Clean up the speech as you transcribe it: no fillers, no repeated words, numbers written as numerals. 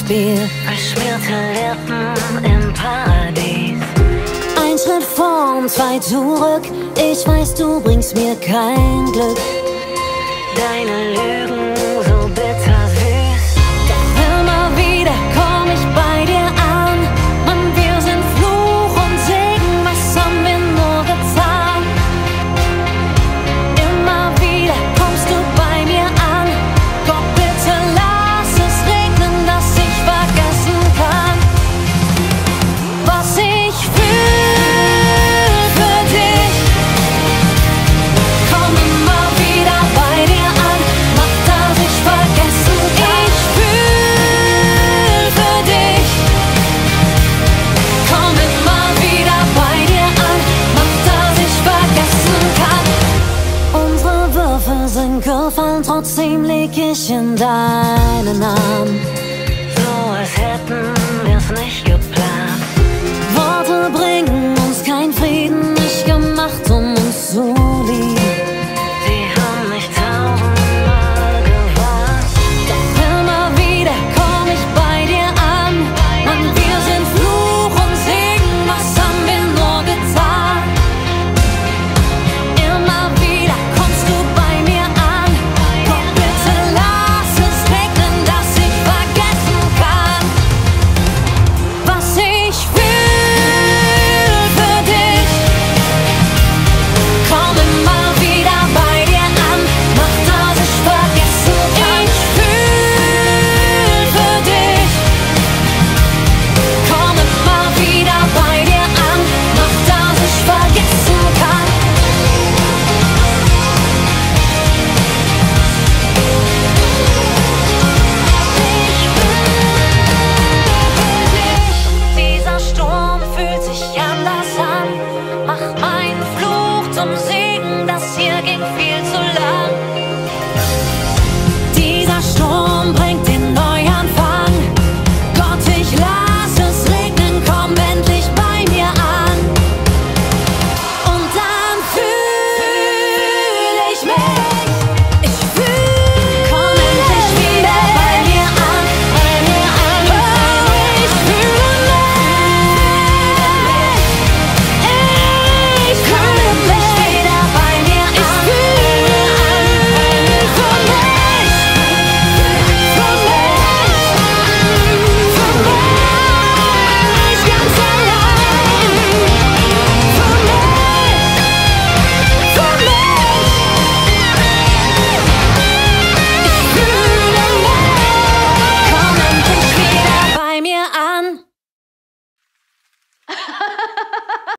Spiel. Verschmierte Lippen im Paradies. Ein Schritt vor und zwei zurück. Ich weiß, du bringst mir kein Glück. Deine Lügen so bittersüß. Doch immer wieder komm ich bei dir an. Mann, wir sind Fluch und Segen, was haben wir nur getan? Immer wieder kommst du bei mir an. Gott, bitte lass es regnen, dass ich vergessen kann, was ich fühl für dich. Komm immer wieder bei dir an, mach, dass ich vergessen kann. Ich fühl für dich. Komm immer wieder bei dir an, mach, dass ich vergessen kann. Unsere Würfel sind gefallen, trotzdem leg ich in deinen Arm.